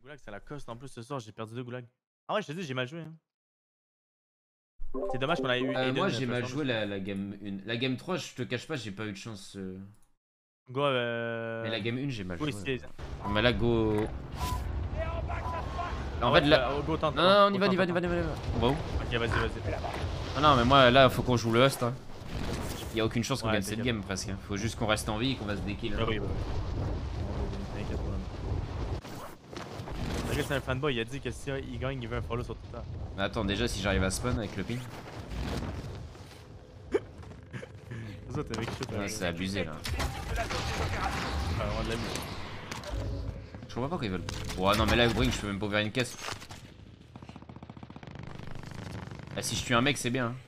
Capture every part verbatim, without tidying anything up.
Goulag, c'est la coste en plus ce soir, j'ai perdu deux goulags. Ah ouais, je te dis, j'ai mal joué. Hein. C'est dommage qu'on ait eu. Euh, Aiden, moi euh, j'ai mal first joué round. la, la game un. La game trois, je te cache pas, j'ai pas eu de chance. euh. Go, Mais euh. la game un, j'ai mal Go joué. ici. Non, mais là, go. En Ah fait, ouais, là. euh, go tente. Non, non, on y Go va, on y tente, va, on y tente. va, on y va, on y va. On va où? Ok, vas-y, vas-y. Ah non, mais moi là, faut qu'on joue le host. Hein. Y a aucune chance qu'on Ouais, gagne cette t'inquiète. game presque. Hein. Faut juste qu'on reste en vie et qu'on va se dékill. Ah Hein. oui, oui, oui. T'inquiète pas. Le gars, c'est un fanboy, il a dit que si il gagne, il veut un follow sur Twitter. Mais attends, déjà, si j'arrive à spawn avec le ping. C'est ça, t'es avec shit. Ouais, c'est abusé là. Ah, on a de la musique. Je comprends pas quoi ils veulent. Ouais, non, mais là, Brink, je peux même pas ouvrir une caisse. Ah, si je tue un mec, c'est bien. Hein.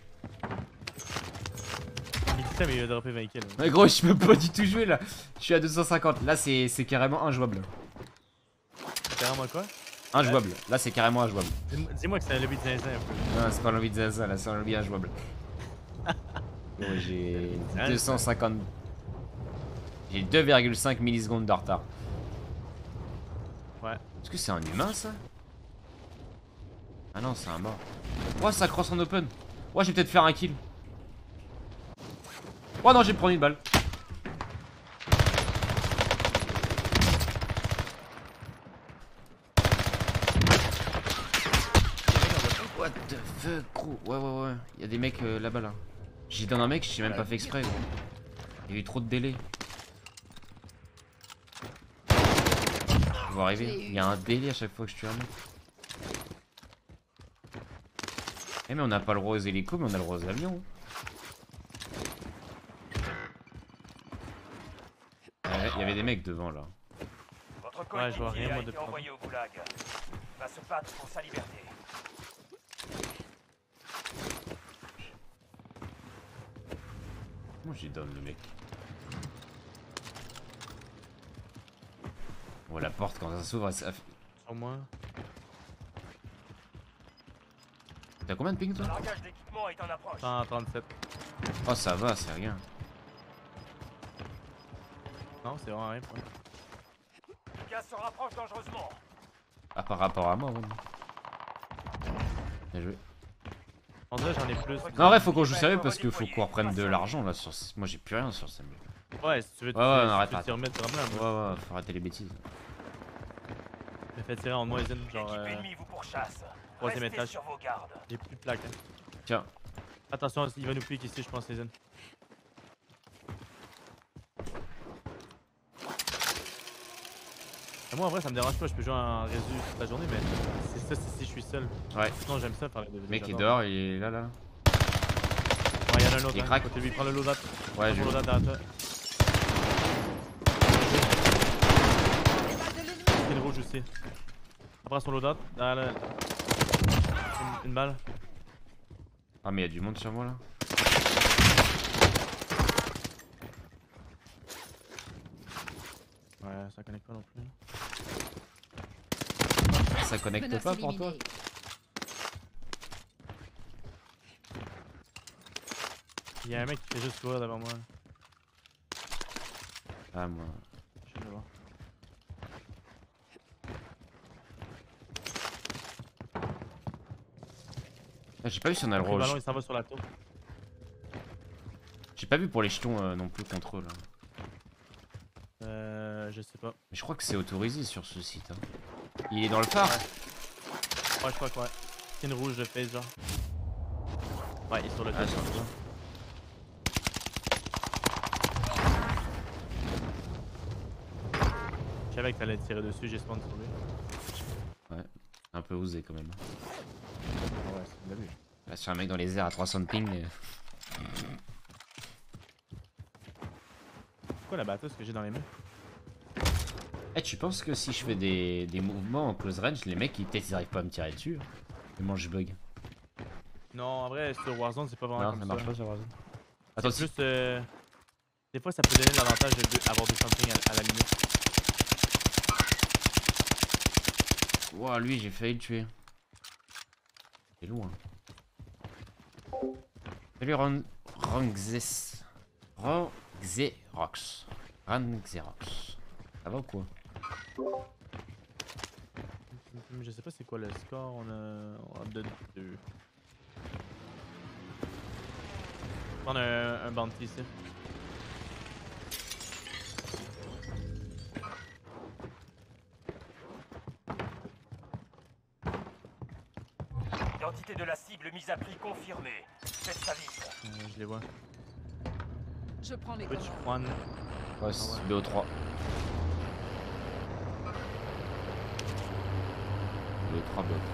Il dit ça, mais il a droppé vingt kills. Mais gros, je peux pas du tout jouer là. Je suis à deux cent cinquante. Là, c'est carrément injouable. C'est carrément quoi? Injouable. Là, c'est carrément injouable. Dis-moi que c'est un lobby de zinzin un peu. Non, c'est pas l'envie de Zaza, là, c'est un lobby injouable. Gros, j'ai deux cent cinquante. J'ai deux virgule cinq millisecondes de retard. Ouais. Est-ce que c'est un humain ça? Ah non, c'est un mort. Oh, ça cross en open. Oh, je vais peut-être faire un kill. Oh non, j'ai pris une balle. What the fuck, gros. Ouais, ouais, ouais. Il y a des mecs euh, là-bas là. J'ai dans un mec, j'ai même pas fait exprès, gros. Il y a eu trop de délai. On va arriver. Il y a un délai à chaque fois que je tue un mec. Eh mais on n'a pas le droit aux hélicos, mais on a le droit aux avions. Il y avait des mecs devant là. Votre Ouais, je vois rien, a moi, de été envoyé au goulag. Il va se battre pour sa liberté. Comment j'y donne le mec? Oh la porte quand ça s'ouvre, ça fait... Sur moi. T'as combien de ping toi? Le largage d'équipement est en approche. cent trente-sept. Oh ça va, c'est rien. Non, c'est vraiment rien. Pour moi. Le gaz se rapproche dangereusement. Ah par rapport à moi, vraiment. Bien joué. En vrai, j'en ai plus. Non, en vrai, faut qu'on joue sérieux parce qu'il faut qu'on reprenne de l'argent là sur. Moi j'ai plus rien sur ce mec. Ouais, si tu veux, Ouais, ouais, tu, non, si arrête, tu veux arrête. t'y remettre vraiment. Ouais, ouais, faut arrêter les bêtises. J'ai fait tirer en moi, Zen, genre. L'équipe Euh, ennemie vous pourchasse. troisième Restez étage. sur vos gardes. J'ai plus de plaques. Hein. Tiens. Attention, il va nous piquer ici, je pense, Zen. Moi, en vrai, ça me dérange pas, je peux jouer en résu toute la journée, mais c'est ça, c'est si je suis seul. Ouais. Sinon, j'aime ça faire les Le mec est dehors, il est là là. Ouais, y'en a un autre. Il hein, craque. côté lui, prends le loadout. Ouais, Prends je. le loadout derrière toi. C'est le rouge aussi. Après son loadout, derrière le... une, une balle. Ah, mais il y a du monde sur moi là. Ouais, ça connecte pas non plus. Ça connecte pas pour toi? Il y a un mec qui fait juste courir devant moi. Ah, moi. Je vais le voir. Ah, j'ai pas vu si on a le Le droit. ballon, il s'en va sur la tour. J'ai pas vu pour les jetons euh, non plus contre eux là. Euh, je sais pas. Mais je crois que c'est autorisé sur ce site. Hein. Il est dans le phare? Ouais, je crois que ouais. C'est une rouge de face, genre. Ouais, il est sur le Ah, toit. sur le toit. Je savais que t'allais tirer dessus, j'ai spawn sur lui. Ouais, un peu osé quand même. Ah ouais, c'est bien vu. Là, sur un mec dans les airs à trois cents de ping. Mais... C'est quoi la batteuse que j'ai dans les mains? Eh, tu penses que si je fais des, des mouvements en close range, les mecs ils peut-être ils arrivent pas à me tirer dessus? Comment je bug? Non, en vrai, sur Warzone, c'est pas vraiment Non, comme ça ça. marche pas sur Warzone. Attends, C'est si... plus. Euh... Des fois, ça peut donner l'avantage d'avoir du something à, à la limite. Wow, lui j'ai failli le tuer. C'est loin. Salut Ron... Rangzes... Rangxerox. Rangxerox. Ça va ou quoi? Mais je sais pas c'est quoi le score, on a, on a de deux. On a un, un bounty ici. L'identité de la cible mise à prix confirmée. Faites ça vite. Euh, je les vois. Je prends les Which commandes. one? Ouais, c'est B O trois. B O trois, B O trois.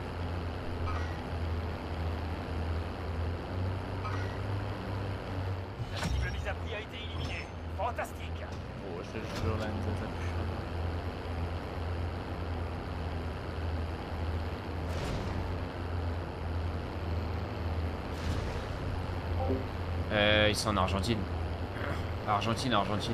La cible mise à prix a été éliminée. Fantastique. Oh, je te jure, la N Z a plus. Euh, ils sont en Argentine. Argentine, Argentine.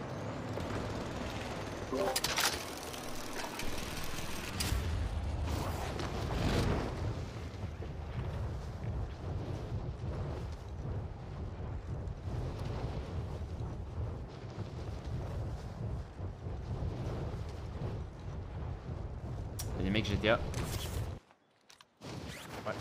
Il y a des mecs G T A. Ouais.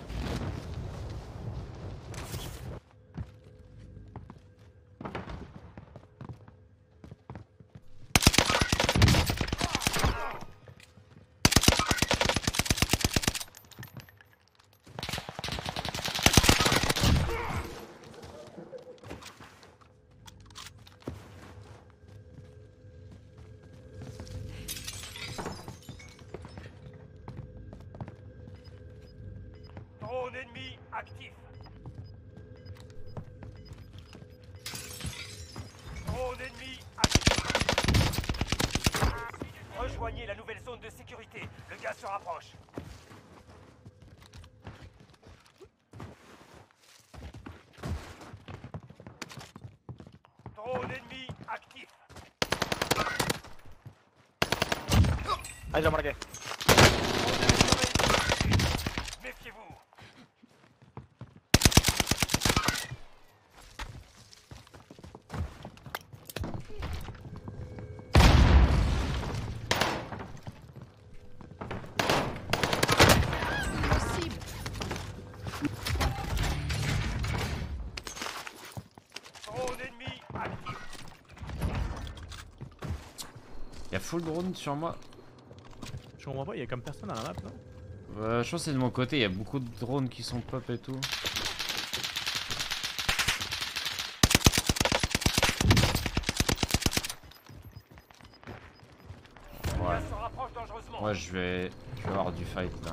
Drone ennemi actif. Drone ennemi actif. Rejoignez la nouvelle zone de sécurité. Le gaz se rapproche. Drone ennemi actif. Ahí lo marqué. Méfiez-vous. Cible. Drone ennemi actif. Y'a full drone sur moi. Je comprends pas, il y a comme personne dans la map, non? Euh, je pense que c'est de mon côté, il y a beaucoup de drones qui sont pop et tout. Le Ouais, gaz se rapproche dangereusement. ouais je vais, je vais avoir du fight là.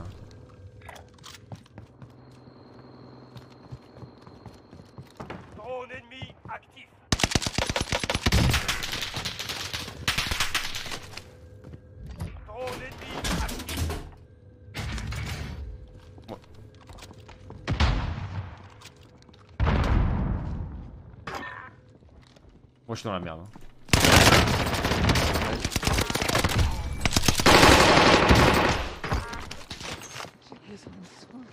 Drone ennemi actif. Drone ennemi actif. Moi je suis dans la merde. Hein. J'ai besoin de soins.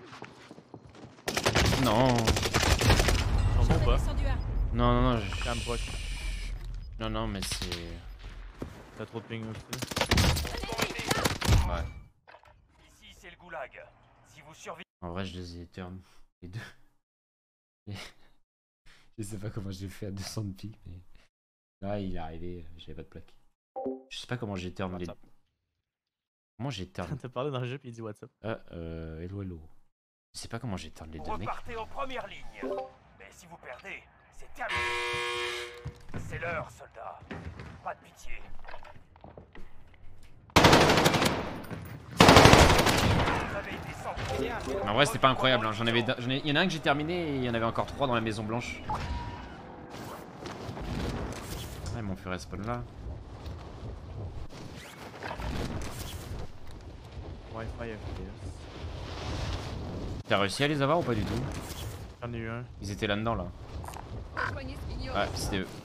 Non, Ils sont bons pas? Descendu un. non, non, non, Quand même je... proche. non, non, mais c'est... T'as trop de ping aussi. Ouais, Ici, c'est le goulag. Si vous survivez, en vrai je les ai turn, les deux. Et- Je sais pas comment j'ai fait à deux cents de pique, mais... Là il est arrivé, j'avais pas de plaque. Je sais pas comment j'ai turn les... WhatsApp. Comment j'ai turn... T'as parlé dans le jeu puis il dit WhatsApp. Ah, euh, hello hello. Je sais pas comment j'ai turn les vous deux mecs. repartez en première ligne. Mais si vous perdez, c'est terminé. C'est l'heure, soldats. Pas de pitié. Vous avez été sans pitié. En vrai c'était pas incroyable, hein. J'en avais, j'en ai... il y en a un que j'ai terminé et il y en avait encore trois dans la maison blanche. Ah, ils m'ont fait respawn là. Wi-Fi F P S. T'as réussi à les avoir ou pas du tout? J'en ai eu un. Ils étaient là-dedans là. Rejoignez ce vignoble. Ouais, c'était eux.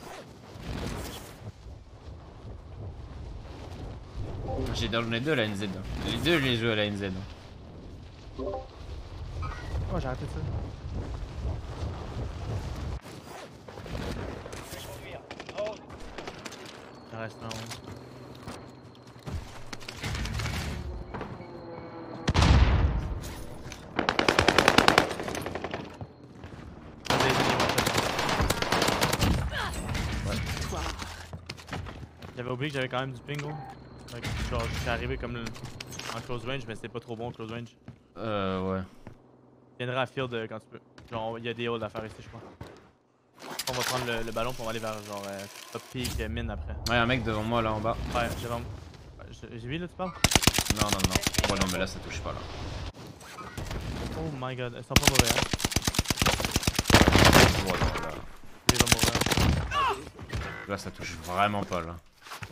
J'ai dans les deux à la N Z. Les deux je les joue à la N Z. Oh, j'ai raté ça. Il reste un. J'avais oublié que j'avais quand même du ping, gros. Fait que, genre, j'étais arrivé comme le- en close range, mais c'était pas trop bon en close range. Euh, ouais. Tu viendras à field euh, quand tu peux. Genre, il y a des holds à faire ici, je crois. On va prendre le, le ballon pour aller vers genre euh, top peak euh, mine après. Ouais, un mec devant moi là en bas. Ouais, j'ai vraiment. Ouais, j'ai j'ai vu là, tu parles? Non, non, non. Ouais, non, mais là ça touche pas là. Oh my god, elles sont pas mauvais, hein. Ouais, non, là. Lui, il va mourir. Là ça touche vraiment pas là.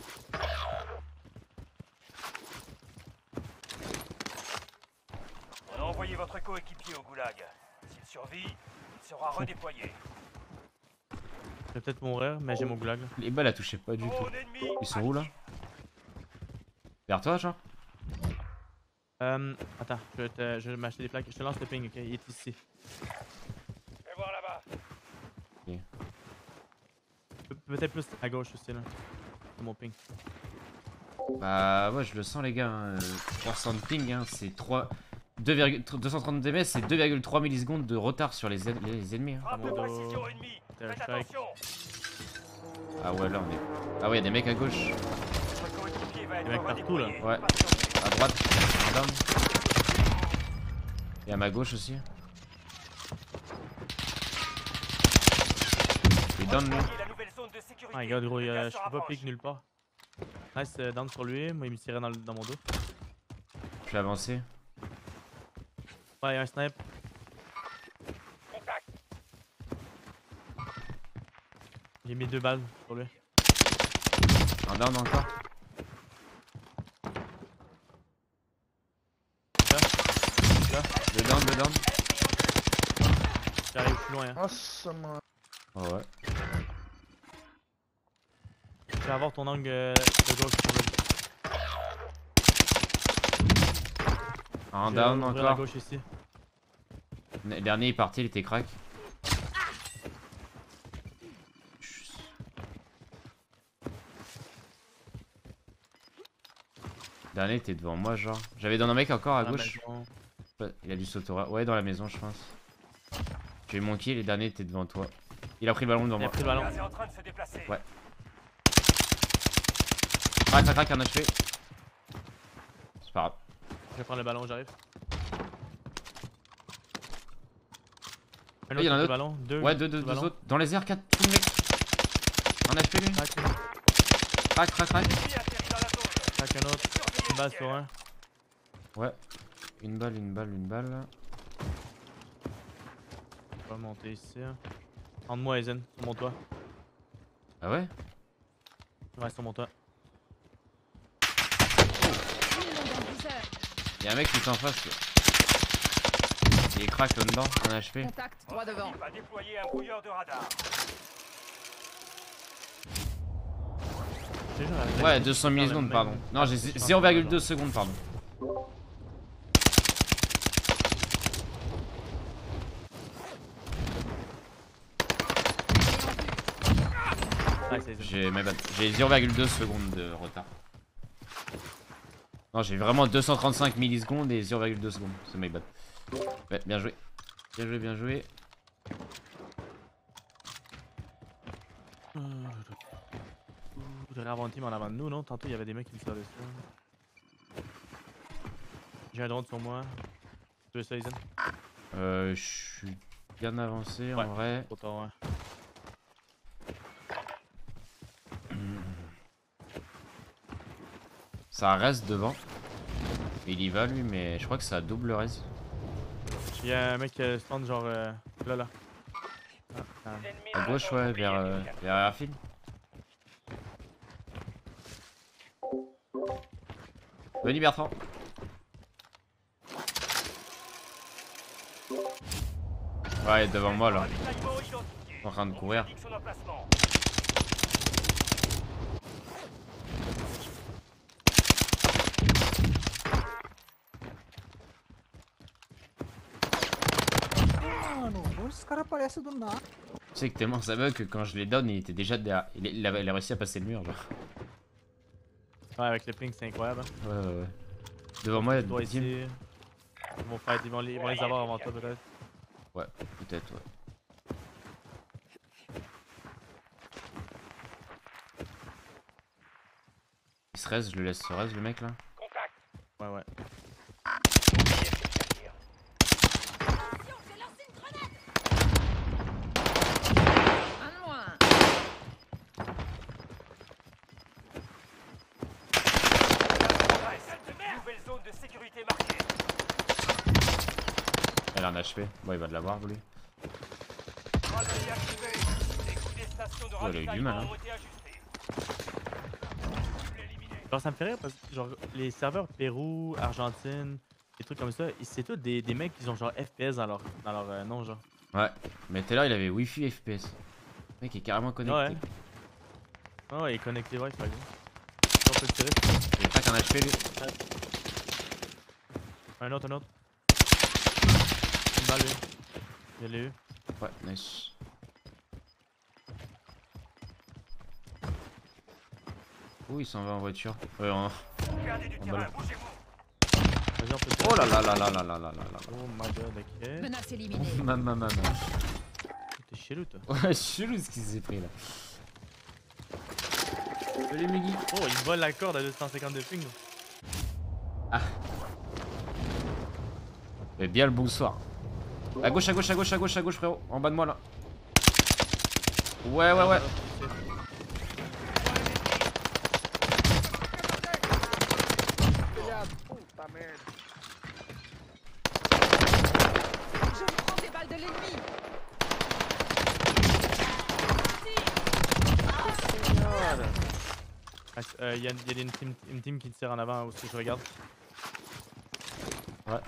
On a envoyé votre coéquipier au goulag. S'il survit, il sera redéployé. Je vais peut-être mourir, mais j'ai mon goulag là. Les balles elles touchaient pas du tout. Drone ennemi Ils sont où là? Vers toi, genre? Euh, attends, je vais, te- je vais m'acheter des plaques. Je te lance le ping, ok? Il est ici. Fais voir là-bas. Pe- Peut-être plus à gauche aussi là. C'est mon ping. Bah ouais, je le sens les gars. Hein. trois cents de ping, hein. C'est trois. deux virgule- deux cent trente D M S, c'est deux virgule trois millisecondes de retard sur les, en- les ennemis. Hein. Frappe de mon dos. précision ennemie. Terre Faites strike. attention. Ah ouais, là on est. Ah ouais, y'a des mecs à gauche. Votre coéquipier va être mecs partout, là. redéployé. Ouais. Patientez. À droite, un down. Et à ma gauche aussi. Il est down lui. Rejoignez la nouvelle zone de sécurité. Oh my god, gros, il y Le a- gaz je se peux pas rapproche. pique nulle part. Nice, euh, down sur lui. Moi, il me tirait dans, le- dans mon dos. Je vais avancer. Ouais, il y a un snipe. Contact. J'ai mis deux balles sur lui. Un down encore. Là, là, Deux down, deux down. j'arrive plus loin. Hein. Nossa, mano. Oh ouais. Je vais avoir ton angle euh, de gauche. sur le- Un Je vais down ouvrir la encore. gauche ici. Le dernier il est parti, il était crack. Le dernier était devant moi, genre. J'avais dans un mec encore à Dans la gauche. maison. Ouais, il a dû s'auto. Ouais, dans la maison, je pense. J'ai eu mon kill, les derniers étaient devant toi. Il a pris le ballon devant Il a moi. pris le Le ballon. gaz est en train de se déplacer. Ouais. Crac, crac, crac, un achevé. C'est pas grave. Je vais prendre le ballon, j'arrive. Un il y en a autre un le ballon. Deux. Ouais, deux, deux, le deux ballon. autres. Dans les airs, quatre. Tout le mec. Un H P lui. Crac, Crac, crac, crac. Ennemi atterri dans la zone. crac, un autre. Surveillez Une balle le sur ciel. un. Ouais. Une balle, une balle, une balle. Je vais monter ici. Hein. En de moi, Aizen, sur mon toit. Ah ouais? Ouais, sur mon toit. Il est dans le viseur. Y'a un mec qui est en face là. Il est crack là-dedans, un H P. Contact, droit devant. Il va déployer un brouilleur de radar. J'ai déjà la- Ouais, deux cent dans la millisecondes, même- pardon. Non, j'ai je pense zéro virgule que deux secondes, pardon. Ouais, c'est Aizen. J'ai my bad. J'ai zéro virgule deux secondes de retard. Non, j'ai vraiment deux cent trente-cinq millisecondes et zéro virgule deux secondes. C'est my bad. Ouais, bien joué. Bien joué, bien joué. Vous devriez avoir un team en avant de nous, non? Tantôt, il y avait des mecs qui me tiraient dessus. J'ai un drone sur moi. Tu veux ça, Aizen? Euh, je suis bien avancé Ouais. en vrai. Trop tard, ouais. Ça reste devant. Il y va lui, mais je crois que ça a double res. Il y a un mec qui euh, spawn genre euh, là, là. Ah, ah. L'ennemi À dans la gauche, zone, ouais, surveillez vers, le euh, ciel. vers Airfield. Venez Bertrand. Ouais, devant moi là. Ravitaillement identifié. En train de On courir. indique son emplacement. Mano, onde esse cara aparece do nada? Tu sais que tellement ça bug que quand je les donne, il était déjà derrière. Il, il, avait, il a réussi à passer le mur, genre. Ouais, avec le ping, c'est incroyable. Hein. Ouais, ouais, ouais. Devant moi, il y a Toi des teams. ici. Ils vont, fight, ils vont, les, ils vont les avoir avant toi, peut-être. Ouais, peut-être, ouais. res, je le laisse se res le mec là. Contact. Ouais, ouais. Oubliez ce tir. Attention, j'ai lancé une grenade. Un de moins. Nouvelle zone de sécurité marquée. Elle a un H P. Bon, il va de l'avoir lui. Braderie activée. Les coûts des stations de Oh, il a eu du ravitaillement mal, hein. ont été ajustés. L'éliminer. Genre, ça me fait rire parce que genre, les serveurs Pérou, Argentine, des trucs comme ça, c'est tous des, des mecs qui ont genre F P S dans leur, dans leur euh, nom, genre. Ouais. Mais tout à l'heure, il avait Wi-Fi F P S. Le mec est carrément connecté. Ouais. Ouais, ouais, il est connecté, ouais, il faut aller. On peut le tirer. Il attaque un H P lui. Un autre, un autre. Une balle, lui. Je l'ai eu. Ouais, nice. Où il s'en va en voiture? Euh, en... Perdez du En terrain, ballon. bougez-vous. Vas-y, on peut le tirer. Oh là là là là là là là là là. Oh my god, ok. Menace éliminée. Maman maman. T'es chelou, toi. Ouais, chelou ce qu'il s'est pris là. Salut Muggy. Oh, il vole la corde à deux cent cinquante de ping. Mais bien le bonsoir. À gauche, à gauche, à gauche, à gauche, à gauche, frérot. En bas de moi là. Ouais, ouais, ouais. Puta merda. Je me prends des balles de l'ennemi. Senhora. Ah, euh, y a, y a une, team, une team qui tire en avant aussi, je regarde. Ouais.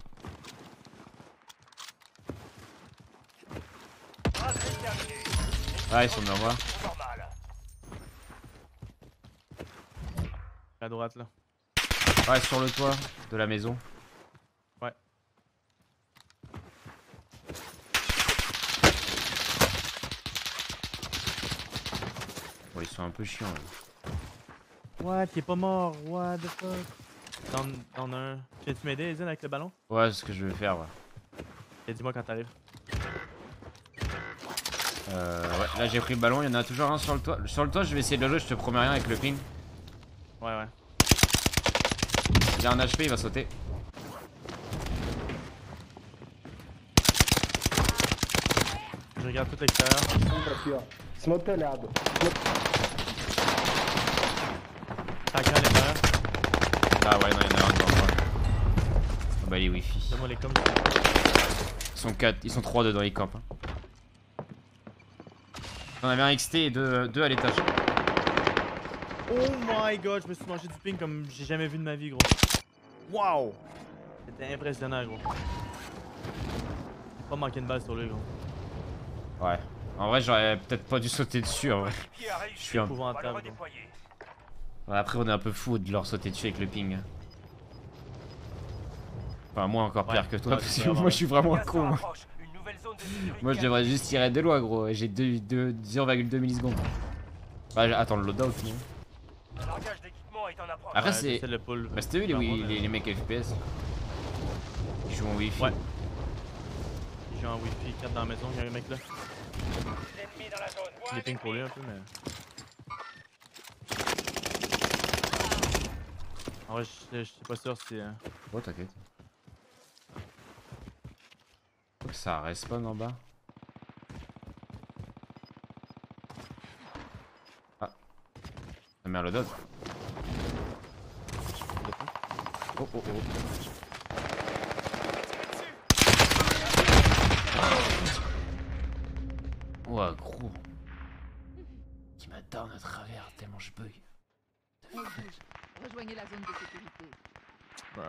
Braderie terminée. Ah, ils sont devant moi. Normal. À droite, là. Ouais, sur le toit de la maison. Ouais. Bon, ils sont un peu chiants. Là. What? Il est pas mort. What the fuck? Dans, dans un. Tu viens-tu m'aider, Ezine, avec le ballon? Ouais, c'est ce que je vais faire, ouais. Et dis-moi quand t'arrives. Euh, ouais, là j'ai pris le ballon, il y en a toujours un sur le toit. Sur le toit, je vais essayer de le jouer, je te promets rien avec le ping. Ouais, ouais. Il a un H P, il va sauter. Je regarde tout l'extérieur. Aqui, ó. Em cima do telhado. Taquin à l'intérieur. Ah ouais, non, il y en a un devant moi. Oh bah, il est wifi. Donne-moi les coms. Ils sont quatre, ils sont trois dedans les camps. Hein. On avait un X T et deux, deux à l'étage. Oh my god, je me suis mangé du ping comme j'ai jamais vu de ma vie, gros. Wow! C'était impressionnant, gros. J'ai pas manqué une balle sur lui, gros. Ouais. En vrai, j'aurais peut-être pas dû sauter dessus en vrai. Équipier a réussi. Je suis un... On va le Épouvantable, gros. redéployer. Ouais, après, on est un peu fou de leur sauter dessus avec le ping. Enfin, moi encore pire Ouais, que toi, toi, parce tu que peux moi avoir- je suis vraiment Gaz se con. rapproche. Une nouvelle zone de sécurité Moi je devrais juste tirer de loin, gros. J'ai zéro virgule deux millisecondes. Bah, attends, le loadout, non? Le largage d'équipement est en approche. Après, Ouais, c'est. j'essaie de le pull. Bah, c'était eux les, Par wi- contre, les, euh, les mecs F P S. Ils jouent en wifi. Ouais. J'ai un wifi quatre dans la maison, il y a un mec là. L'ennemi dans la zone. Je les ping pour lui un peu, mais. En vrai, je je suis pas sûr si. euh, Oh, t'inquiète. Faut que ça respawn en bas. Ah. Ça met un loadout. Oh oh oh. Ouah, gros. Qui m'a down à travers tellement je bug. Rejoignez la zone de sécurité. Bro.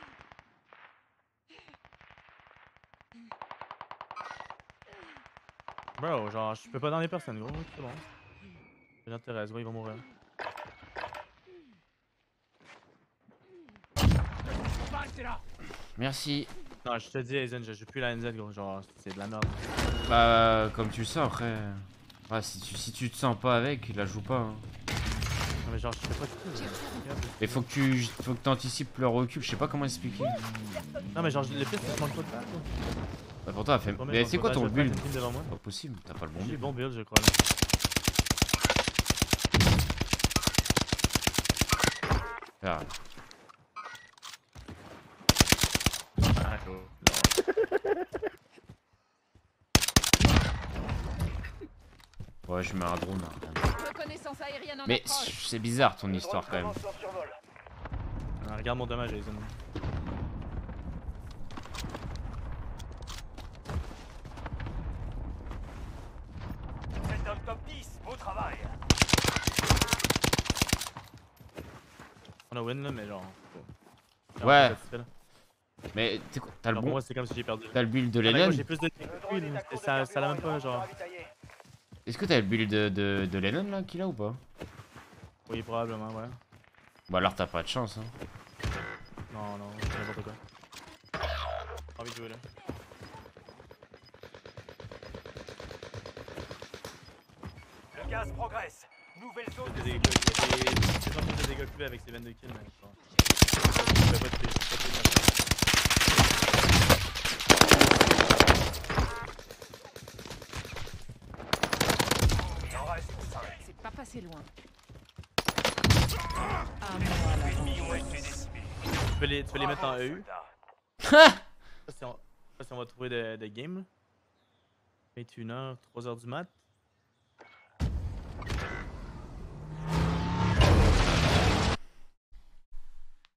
Bro, genre, je peux pas dans les personnes, gros, c'est bon. J'intéresse, gros, il va mourir. Merci. Non, je te dis, Aizen, je joue plus la N Z, gros, genre, c'est de la merde. Bah, comme tu le sens après. Ouais, si tu, si tu te sens pas avec, la joue pas. Hein. Non, mais genre, je sais pas tout. Regarde. Mais faut que tu faut que t'anticipes le recul, je sais pas comment expliquer. Non, mais genre, le pire, c'est que je manque pas de balle, gros. Bah, pour toi, fait... Promets, Mais je c'est manque quoi pas de ton balle, je vais build? pas être une team devant moi. Pas possible, t'as pas le bon J'ai le build. bon build, je crois, là. Ah, Ah, chaud. Non. ouais, je mets un drone. Hein. Reconnaissance aérienne en Mais approche. c'est bizarre ton Le histoire quand drone même. commence son survol. Ah, regarde mon dommage, Jason. Vous êtes dans le top dix, beau travail. On a win là, mais genre. faut- Ouais. genre, satisfait, là. Mais t'es quoi- t'as le Genre, pour bon. moi, c'est comme si j'ai perdu. T'as le build de Ah, mais moi, Lennon? j'ai plus de Le trucs drone que est lui, à mais court de ça, ça l'a même carburant pas, et genre. ravitaillé. Est-ce que t'as le build de, de, de Lennon là qu'il a ou pas? Oui, probablement, ouais. Bah alors t'as pas de chance hein. Non, non, c'est n'importe quoi. J'ai envie de jouer là. Le gaz progresse. Nouvelle zone de Des dégâts, sécurité. il y a des des gens qui ont des dégâts cumulés avec ses vingt-deux kills, mais genre. Je peux pas tuer, je peux pas tuer personne. Il en reste cinq. C'est pas passé loin. Ennemis ont été décimés. Tu peux les, tu peux les mettre en Bravo, E U. soldats. Je sais pas si on, je sais pas si on va trouver des de games. vingt et une heures, trois heures du mat.